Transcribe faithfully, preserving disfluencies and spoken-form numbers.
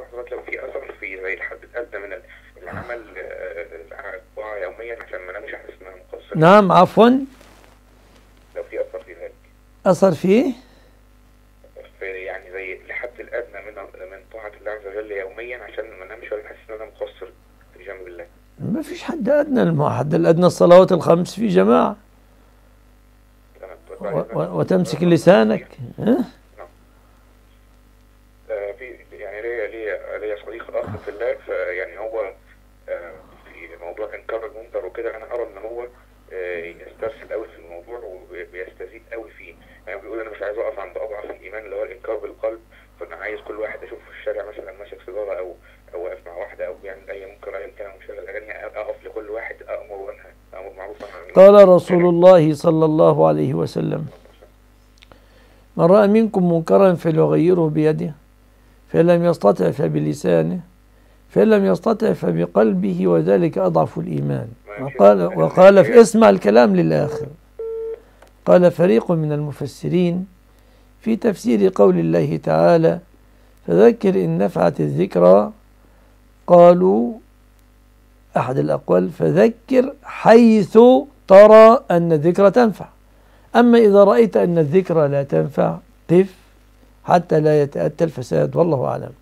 حضرتك لو في اثر في زي الحد الادنى من العمل طاعه يوميا عشان ما انامش احس ان انا مقصر. نعم عفوا. لو في اثر في ذلك. أثر فيه؟ في يعني زي الحد الادنى من من طاعه الله عز وجل يوميا عشان ما انامش ولا احس ان انا مقصر في جنب الله. ما فيش حد أدنى، الحد الأدنى الصلوات الخمس في جماعة وتمسك لسانك. ها؟ في يعني ليا ليا ليا صديق اخ في الله، فيعني هو في موضوع انكار المنكر وكده انا ارى ان هو يسترسل قوي في الموضوع وبيستزيد قوي فيه. يعني بيقول انا مش عايز اقف عند اضعف الايمان اللي هو الانكار بالقلب، فانا عايز كل واحد اشوفه في الشارع مثلا ماسك سيجاره او او واقف مع واحده او بيعمل اي منكر ايا كان مشغل اغاني، اقف لكل واحد امر وانهى، امر معروف ونهى. قال رسول الله صلى الله عليه وسلم: من رأى منكم منكرا فليغيره بيده، فإن لم يستطع فبلسانه، فإن لم يستطع فبقلبه، وذلك أضعف الإيمان. وقال, وقال في اسمع الكلام للآخر. قال فريق من المفسرين في تفسير قول الله تعالى: فذكر إن نفعت الذكرى، قالوا أحد الأقوال فذكر حيث ترى أن الذكرى تنفع، أما إذا رأيت أن الذكرى لا تنفع قف حتى لا يتأتى الفساد، والله أعلم.